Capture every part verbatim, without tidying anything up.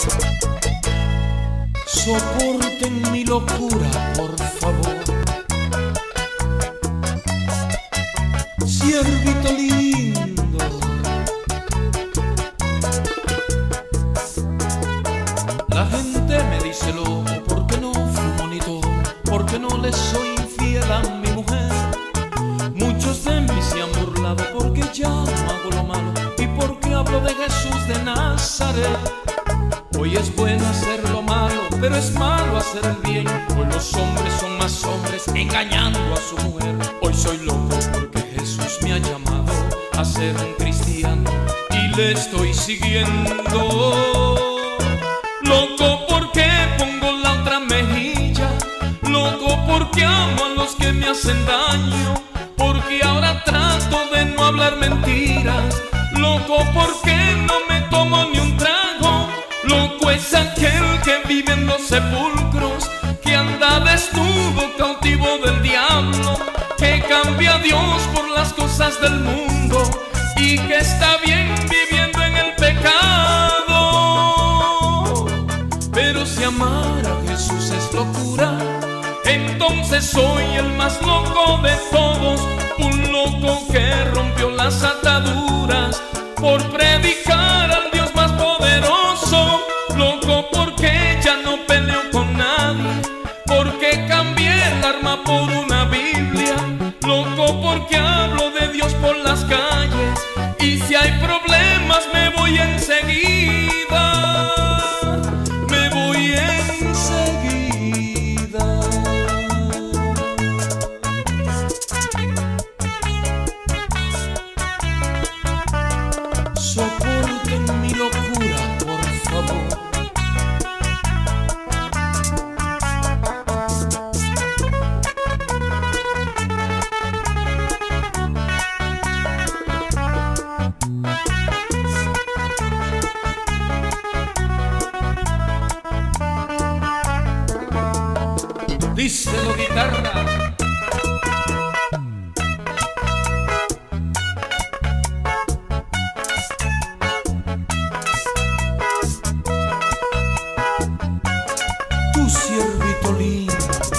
Soporten mi locura, por favor. Ciervito lindo, la gente me dice loco porque no fumo ni tomo, porque no le soy infiel a mi mujer. Muchos de mí se han burlado porque ya no hago lo malo y porque hablo de Jesús de Nazaret. Hoy es bueno hacer lo malo, pero es malo hacer el bien. Hoy los hombres son más hombres engañando a su mujer. Hoy soy loco porque Jesús me ha llamado a ser un cristiano y le estoy siguiendo. Loco porque pongo la otra mejilla, loco porque amo a los que me hacen daño, porque ahora trato de no hablar mentiras, loco porque no me tomo ni un trago. Loco es aquel que vive en los sepulcros, que anda desnudo, cautivo del diablo, que cambia a Dios por las cosas del mundo y que está bien viviendo en el pecado. Pero si amar a Jesús es locura, entonces soy el más loco de todos, un loco que rompió las ataduras por predicar al Dios más poderoso. Loco porque ya no peleo con nadie, porque cambié el arma por una Biblia. Loco porque hablo de Dios por las calles y si hay problemas me voy enseguida, me voy enseguida. Soporten mi locura, por favor. Díselo, guitarra. Tu ciervito lindo,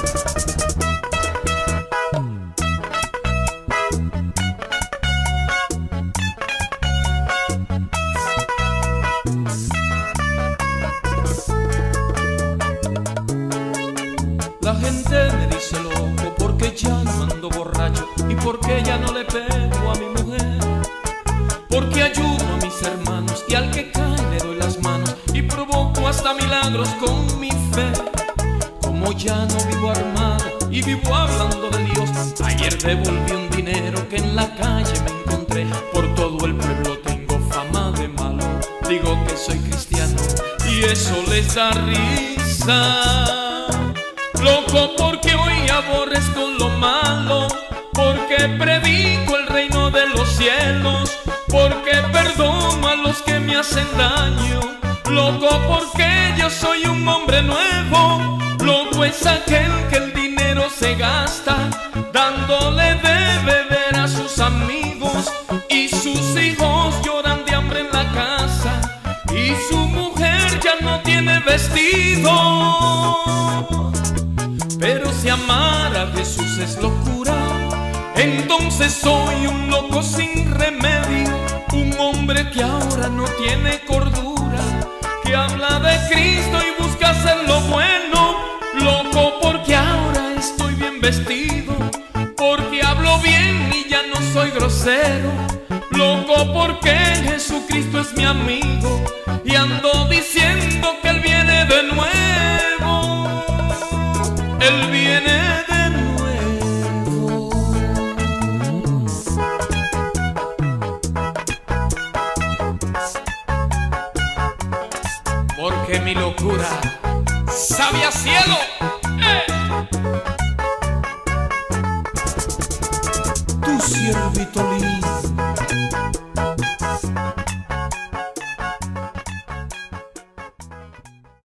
la gente me dice loco porque ya no ando borracho y porque ya no le pego a mi mujer, porque ayudo a mis hermanos y al que cae le doy las manos y provoco hasta milagros con mi fe. Como ya no vivo armado y vivo hablando de Dios, ayer devolví un dinero que en la calle me encontré. Por todo el pueblo tengo fama de malo, digo que soy cristiano y eso les da risa. Loco porque hoy aborrezco lo malo, porque predico el reino de los cielos, porque perdono a los que me hacen daño. Loco porque yo soy un hombre nuevo. Loco es aquel que el dinero se gasta dándole de beber a sus amigos y sus hijos lloran de hambre en la casa y su mujer ya no tiene vestido. Pero si amar a Jesús es locura, entonces soy un loco sin remedio, un hombre que ahora no tiene cordura, que habla de Cristo y busca hacer lo bueno. Loco porque ahora estoy bien vestido, porque hablo bien y ya no soy grosero. Loco porque Jesucristo es mi amigo y ando diciendo que Él viene de nuevo. Él viene de nuevo. Porque mi locura sabe a cielo. ¡Eh! Tu ciervito lindo,